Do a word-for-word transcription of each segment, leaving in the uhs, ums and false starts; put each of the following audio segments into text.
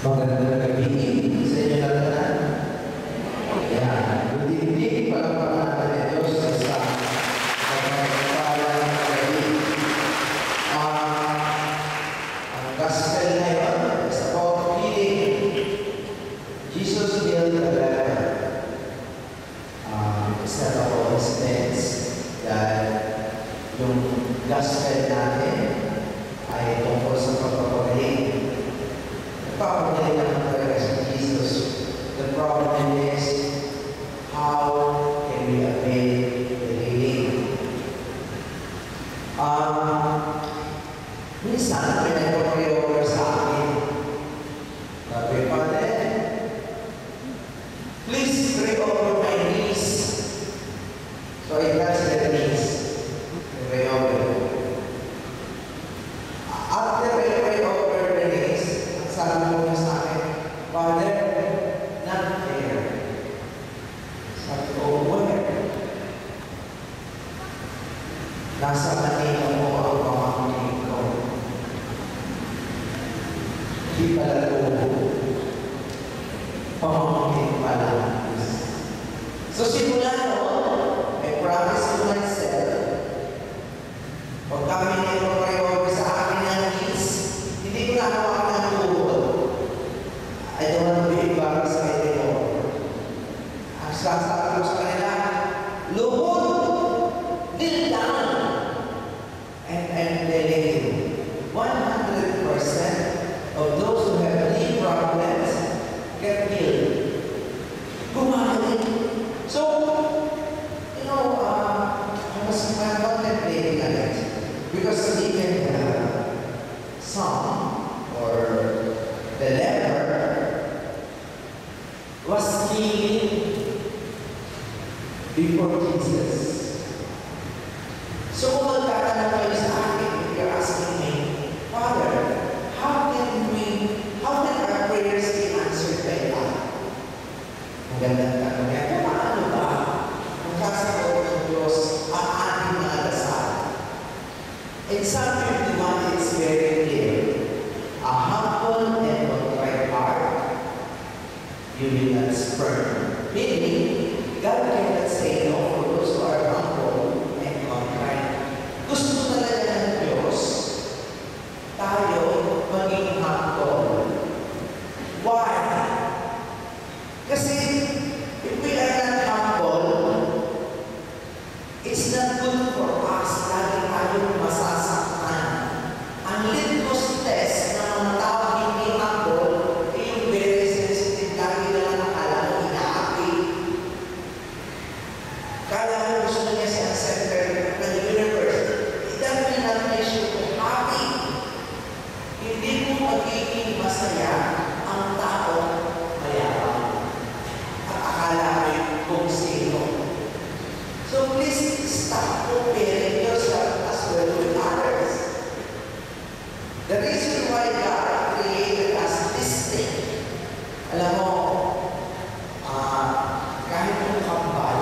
Magandang gabi sa inyo lahat. Ayan. Good evening, palapakan natin Diyos sa isang pagpapala ng gabi. Ang gospel na yun is about healing. Jesus healed the leper. Um, it's not a coincidence that yung gospel natin ay tungkol sa pagpapagaling. Pagpapagaling naman talaga si Jesus. The problem is, how can we avail the healing? Um, minsan, pinag-pray-over sa akin. Sabi, Father, please pray over my knees. So I touch the knees. Pray over. After I pray over the knees, sabi mo na sa akin, Father, not there. Sabi ko, where? Nasa kanina mo ang pamangkin ko. Hindi pala tubo. Pamangkin pala. So simula noon, I promise to myself, pag kami na yung pag-pray sa akin ng knees, hindi ko na hawakan ng tuhod. I don't want to be embarrassed anymore. Ang sasabi ko sa kanila, luhod, kneel down. And I'm telling you, one hundred percent of those who have knee problems get healed. Gumagaling. So, you know, uh, I was contemplating on it. Because even uh, some or the leper was healing before Jesus. So kung magtatanong kayo sa akin, if you're asking me, Father, how can we, how can our prayers be answered by God? Magandang tanong yan. Kung paano ba ang kasagot ng Diyos ang ating mga dasal? In Psalm fifty-one, it's very clear. A humble and contrite heart, you will not spurn. Meaning, God cannot say no for those who are humble and contrite. Gusto talaga ng Diyos tayo maging humble. Why? Kasi if we are not humble, it's not good for us. Lagi tayong masasaktan. Ang litmus test ng mga tao hindi humble ay yung very sensitive. Lagi na lang nakala mo inaapi. Kala mo gusto niya siya ang center ng universe. It doesn't not make you happy. Hindi mo magiging masaya ang tao mayabang. At akala mo kung sino. So please stop comparing yourself as well with others. The reason why God created us distinct, alam mo, uh, kahit yung kambal,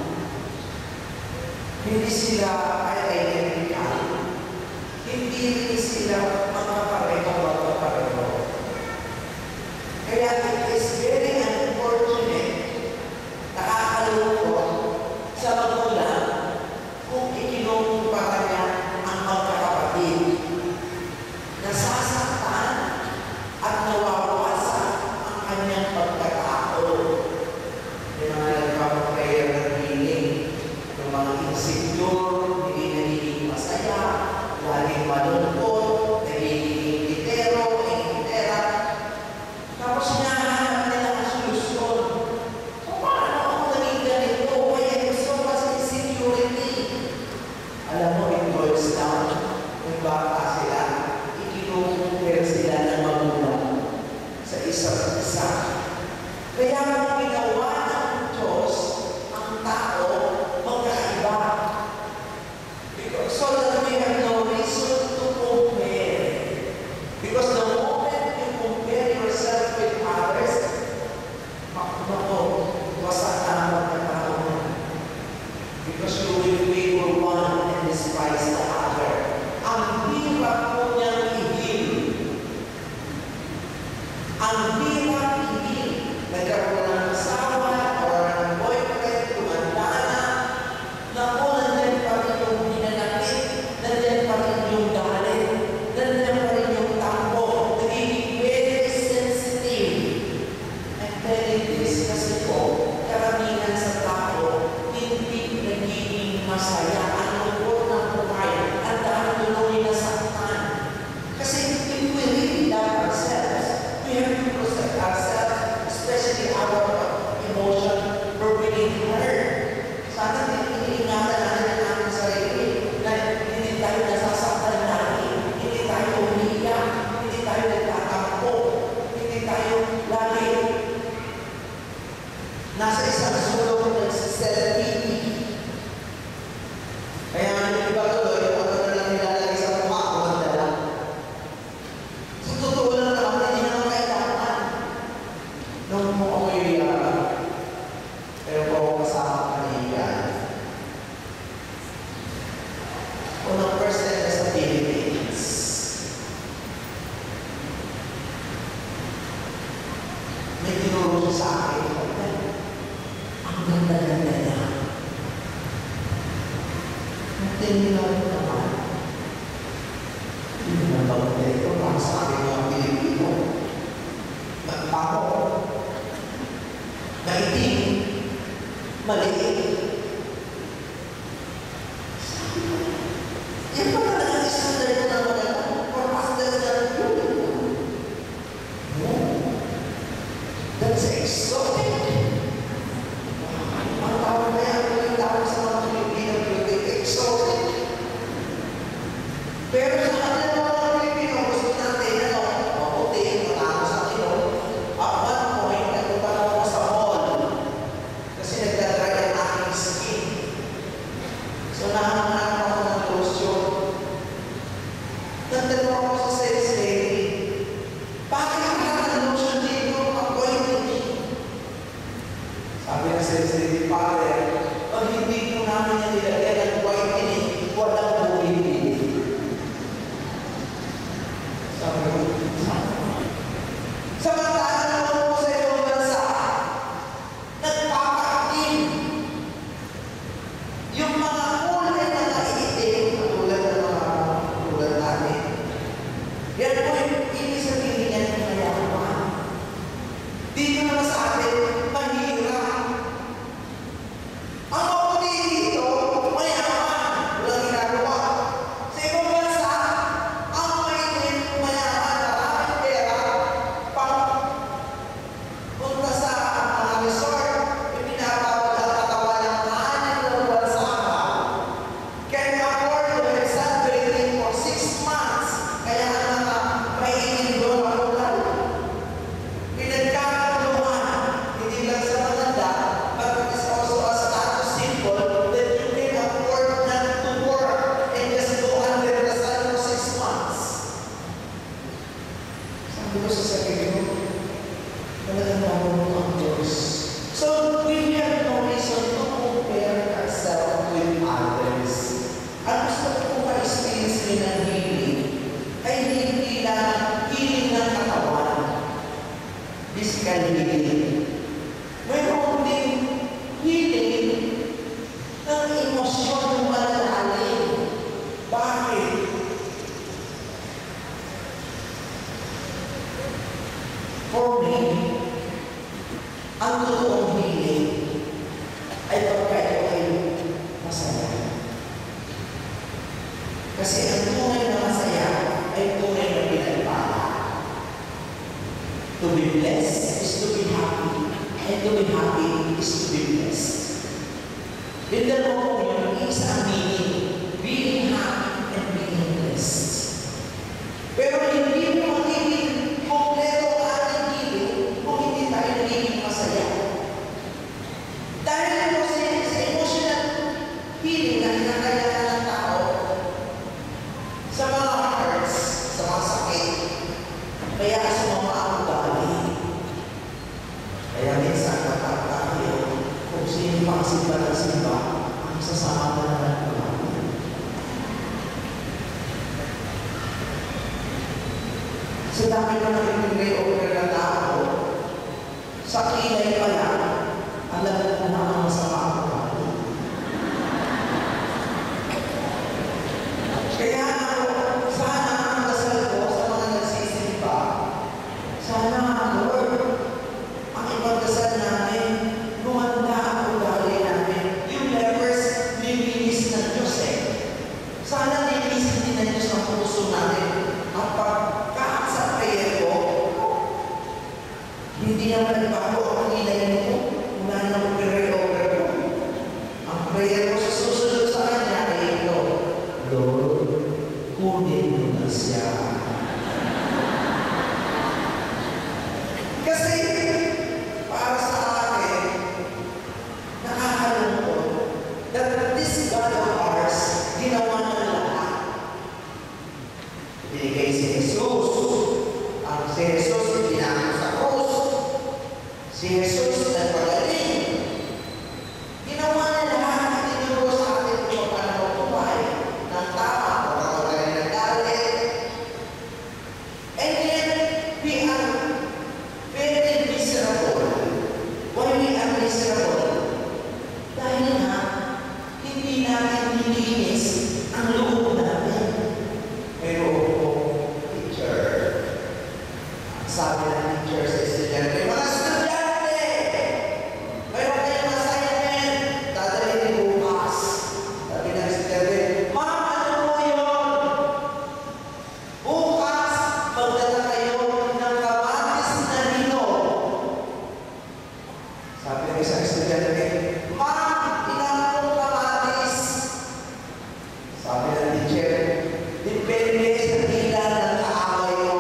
hindi sila identical. Hindi rin sila magkapareho-magkapareho. Kaya it is very unfortunate, nakakalungkot sa magulang kung ikinukumpara niya ang magkakapatid. Nasasaktan at nawawasak ang kanyang pagkatao. Yung mga nagpapaprayer ng healing, yung mga insecure, hindi nagiging masaya, laging malungkot, nagiging itero, itera. Tapos hinahanap nila ang solusyon. So, paano ako naging ganito? Kaya gusto kasi insecurity. Alam mo, it boils down. Kung bata sila, ikinukumpare sila ng magulang sa isa't isa. Kaya ang ginawa ng Diyos, ang tao, magkaiba. Because so that we have no reason to compare Tingin lang naman. Hindi na pag-update ko para sa akin mga Pilipino. Magpako. Maitim. Maliit. Yan pa na ang standard ko na maganda. Or standard na yun. No. That's exotic. Ang tawag na yan, yung tawag sa mga Pilipino, yung exotic. Pero sa kanila mga Pilipino, gusto natin, ano, maputi, matapos sa akin, at one point, nagpunta ako sa mall. Kasi nagdadry ang aking skin. So, nahanap ako ng lotion. Nagdadry ako sa sales lady. Bakit ka ng lotion dito? Ang pointing. Sabi ng sales lady, pare, pag hindi ko namin yung nilagay ng whitening, walang bumibili. Sabi ko, samantala naman po sa ibang bansa, nagpapakatim. Yung mga kulay na naiitim, katulad ng mga tulad natin, yan po yung ibig sabihin niya ng mayaman. Dito naman sa atin, mahirap. Ang maputi dito, mayaman. Walang ginagawa. Sa ibang bansa, ang maitim, mayaman, maraming pera, pang punta sa mga resort, yung pinapawag ang katawan ng maanin ng bansa, can afford to have celebrating for six months. Kaya ang mga maitim doon ang ulan. Pinagkakatulungan, hindi lang sa maganda, but it is also a status symbol that you can afford not to work and just go under the sun for six months. Sabi ko sa sarili ko, talagang marunong ang Diyos. So, we have no reason to compare ourselves with others. Ang gusto ko kung ma-experience rin ng healing ay hindi lang healing ng katawan, physical healing. Mayroon din healing ng emosyon ng malalalim. Bakit? For me, ang totoong healing ay pagka ito ay masaya. Kasi ang tunay na masaya ay tunay na pinagpala. To be blessed is to be happy, and to be happy is to be blessed. Yung dalawa po yun, isa ang meaning, being happy and being blessed. Pero hindi mo magiging kompleto ang ating healing kung hindi tayo nagiging masaya. Dahil ito sa, sa emotional healing na kinakailangan ng tao, sa mga hurts, sa mga sakit, kaya sa mga ugali. Kaya minsan tayo kung sino pa simba ng simba, ang sasama na ng ugali. Sa dami na naging over na tao, sa kilay pa lang, alam mo na ang masama ang ugali. Kaya sana ang dasal ko sa mga nagsisimba, sana, Lord, ang ipagdasal namin, lumanda ang ugali namin. Yung lepers, lilinis ng Diyos eh. Sana lilinisin din ng Diyos ang puso natin. Ang pagkakas sa prayer ko, hindi naman nagbago ang ilay mo, wala naman Sabi ng teacher, depende sa tila ng kaaway mo.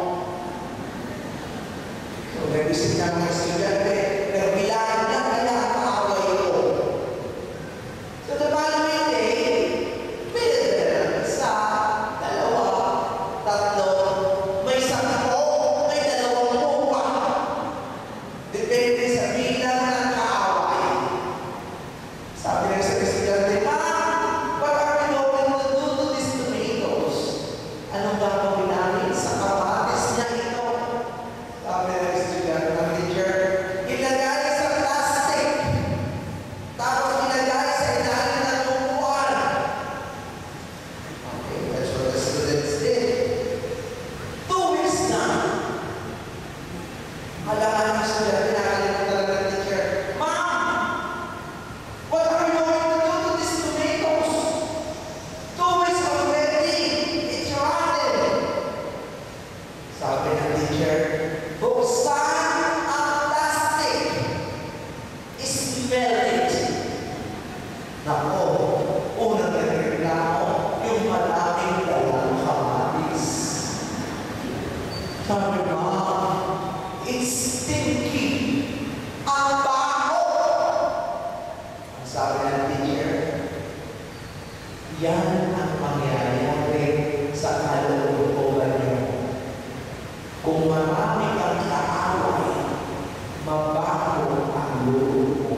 So, may visit ng mga estudyante, pero bilang na kaya ang kaaway ko. So, the following day, pinadala ng isa, dalawa, tatlo, may sampo, may dalawang lupa. Depende sa bilang ng kaaway. Sabi ng isang estudyante, "Ma'am, what are we going to do to these tomatoes? Anong gagawin namin sa kamatis niya ito?" Sabi ng estudyante ng teacher, "Ilagay sa plastic, tapos ilagay sa ilalim ng upuan." Okay, that's what the students did. Two weeks na. Alaman ng estudyante, nakalimutan ng teacher, "Ma'am, what are you going to do to these tomatoes? Two weeks already. It's rotten." Sabi ng teacher, "Buksan ang plastic. Smell it." Nako, unang nagreklamo, yung maraming dalang kamatis. Sabi, "Ma'am, it's stinky. Ang baho." Ang sabi ng teacher, "Yan ang mangyayari sa kalooban niyo. Kung marami kang kaaway, mabaho ang loob mo."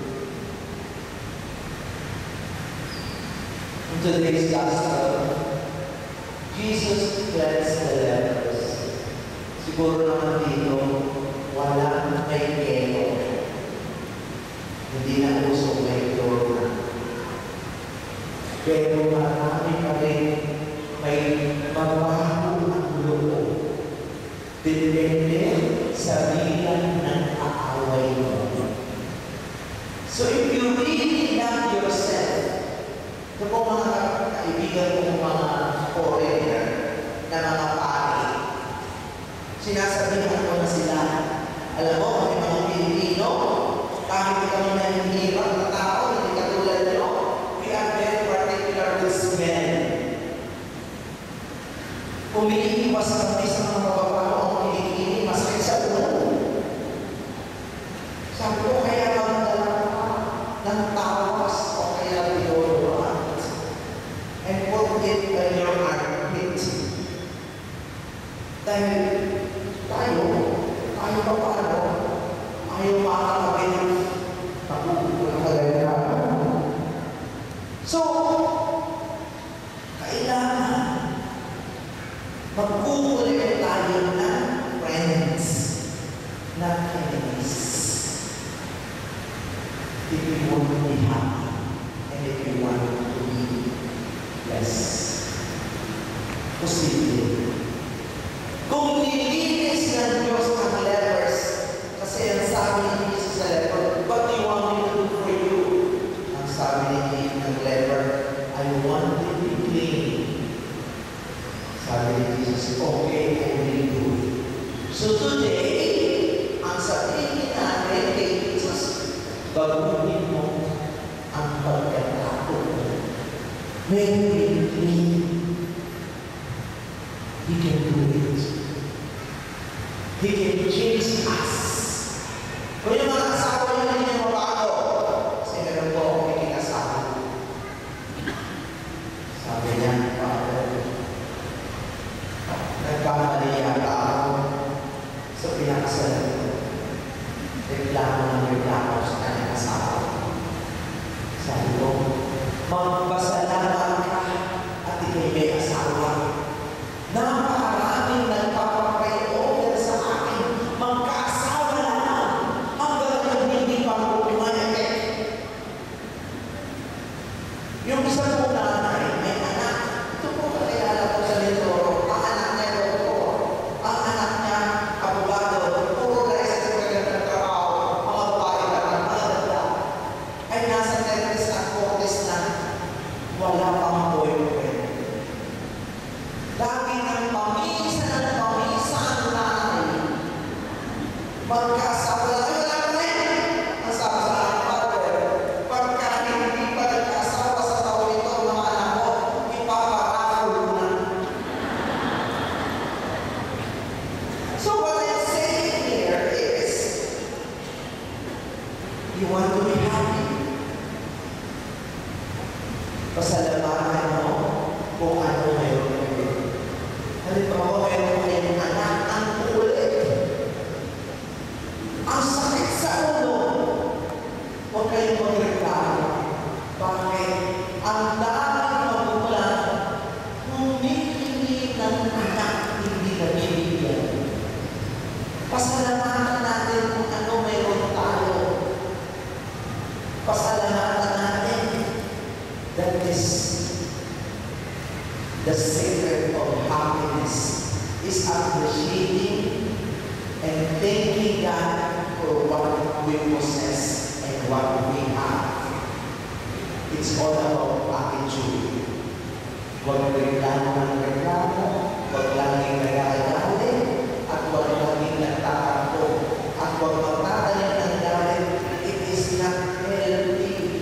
In today's gospel, Jesus cleansed the lepers. Siguro naman dito, walang may kelo. Hindi na uso may chlorine. Pero marami pa rin may mabaho ang loob. Depende sa bilang ng kaaway mo. So if you really love yourself, ito po mga kaibigan ko, mga foreigner na mga pari, sinasabihan ko na sila, alam mo, may mga Pilipino, kahit kami nahihirap na tao, hindi katulad nyo, we are very particular with smell. Umiiwas kami sa mga mababaho ang kinikini, masakit sa ulo. Sabi ko, kaya magdala ka ng tawas o kaya deodorant and put it on your armpit. Dahil tayo, tayo pa paano, ayaw makakabit ng pagkukulang. So, kailangan magkukulit tayo ng friends, ng enemies. If you want to be happy, and if you want to be blessed. Posible. Kung nilinis ng Diyos ang lepers, kasi ang sabi ni Jesus sa leper, "What do you want me to do for you?" Ang sabi ni ng leper, "I want to be clean." Sabi ni Jesus, "Okay, I will do it." So today, ang sabihin natin kay Jesus, baguhin mo ang pagkatao mo. Make me clean. He can do it. He can change us. Kung yung mga asawa nyo hindi nyo mabago, kasi meron po akong ikinasabi. Sabi niya, "Father, nagkamali yata ako sa pinakasalan ko. Reklamo ng reklamo sa kanyang asawa." Sabi ko, "Magpasalamat ka at ikay may asawa. Napakaraming nagpapapayo sa akin. Magkaasawa na lang hanggang hindi pa ako pumayag." Yung isa po nanay, may anak. Ito po kakilala ko sa Lindoro. Ang anak niya doktor. Ang anak niya abogado. Puro license sa kanyang trabaho. Mga babae na mga maganda. Ay nasa terrorist at forties na wala pang boyfriend. Lagi ng pamisa ng pamisa ang nanay. Magkaasawa na wala na rin. Ang sabi sa aking father, pagka hindi pa nagkaasawa sa taon ito, mga anak ko, pasalamatan mo kung ano mayroon kayo. Halimbawa, mayroon kayong anak ang ulit. Ang sakit sa ulo. Huwag kayong magreklamo. Bakit? Ang daming magulang humihingi ng anak hindi na bibigyan. Pasalamatan natin kung ano mayroon tayo. Pasalamatan natin. That is the secret of happiness, is appreciating and thanking God for what we possess and what we have. It's all about attitude. Huwag reklamo ng reklamo, huwag laging nagagalit, at huwag laging nagtatampo, at huwag magtatanim ng galit. It is not healthy.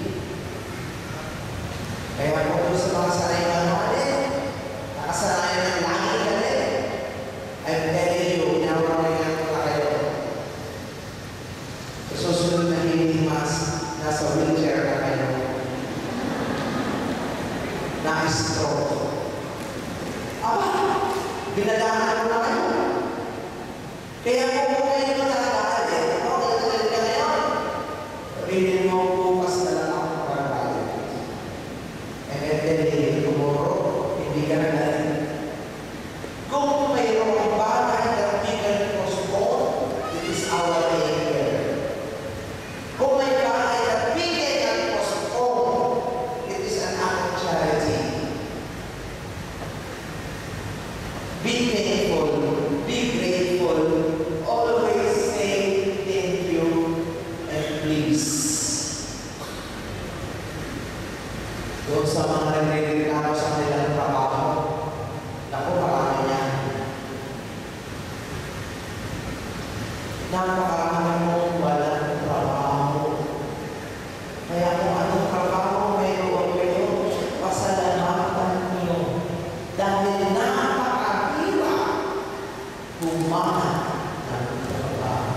Kaya kung sa mga sanay magalit, nakasanayan ng lagi galit, I'm telling you, inawaran ko na kayo. Sa susunod na hindi mas, nasa wheelchair na kayo. Na-stroke. Aba, binadahan ko na kayo. Kaya kung kayo magagalit, ako magagalit ka ngayon, sabihin mo, bukas na lang ako magagalit. And then, then, tomorrow, hindi ka na galit. Kung mayroong bagay na we can postpone, it is our anger. Kung may bagay na we can postpone, it is an act of charity. Be thankful, be grateful, always say thank you and please. Doon sa mga nagre-reklamo sa kanilang trabaho, naku, marami yan. Napakarami mong walang trabaho. Kaya kung anong trabaho mayroon kayo, pasalamatan niyo. Dahil napakahirap kumahan ng trabaho.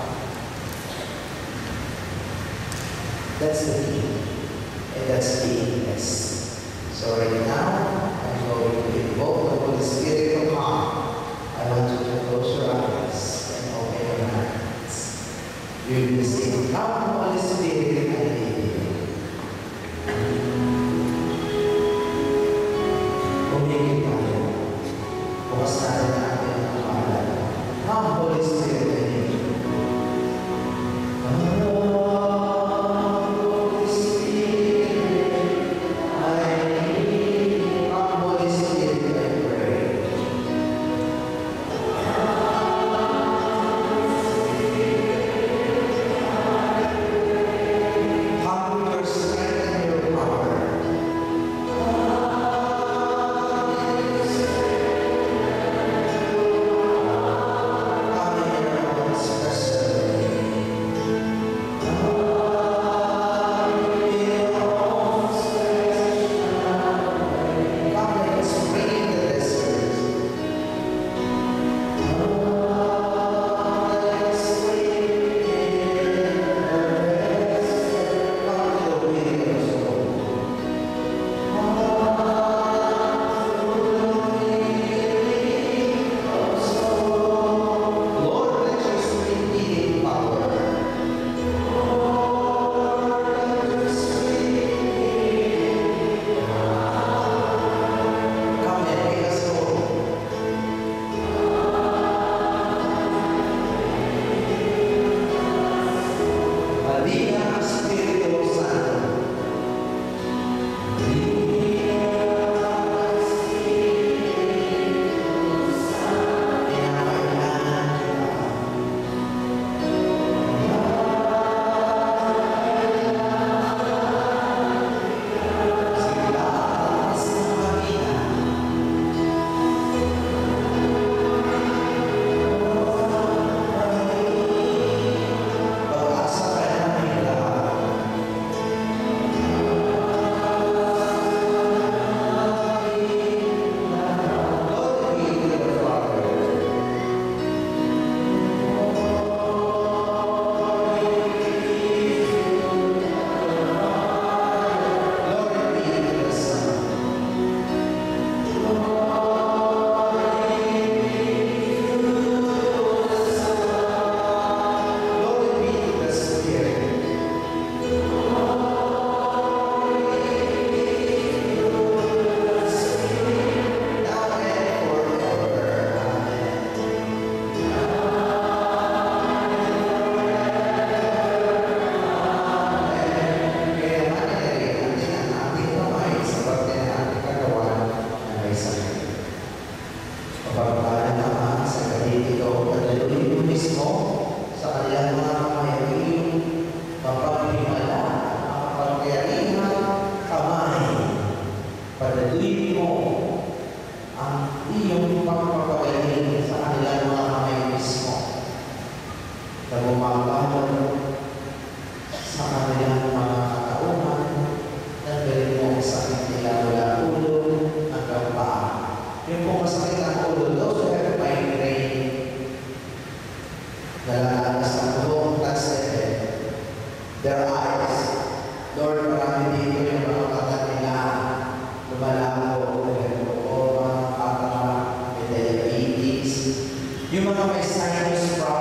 That's the thing. And that's beingness. So right now, I'm going to invoke the Holy Spirit of God. I want you to close your eyes and open your hands. ang iyong pagpapagaling sa kanilang mga kamay mismo na bumabalo sa kanilang mga katauhan ng galing mo sa sakit nila mula ulo hanggang paa. Yung kung masakit ang ulo, those who have migraine, nalalakas ang buong translated, their eyes, Lord, marami dito yung mga mata nila, lumalabo, o mga kata, may diabetes, yung mga may sinus problem,